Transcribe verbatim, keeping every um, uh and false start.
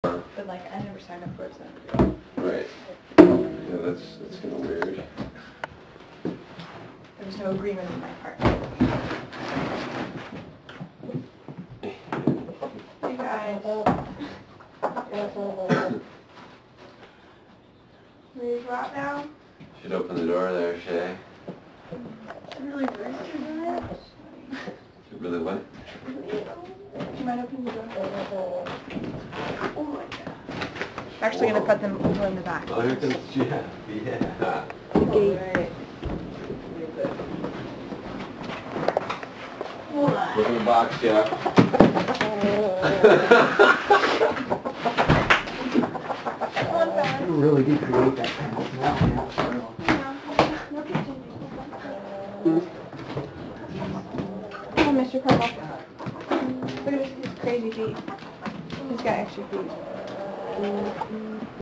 But like, I never signed up for it, so. Right. Yeah, that's, that's kind of weird. There was no agreement on my part. Hey guys. Ready to go out now? Should open the door there, Shay. I'm really thirsty tonight. You really what? Do you mind opening the door? Oh my god. I'm actually going to put them over in the back. Oh, here comes Jeff. Yeah. Okay. Look in the box, Jeff. You really did create that kind of smell. Oh, Mister Purple. Look at his, his crazy feet. He's got extra feet.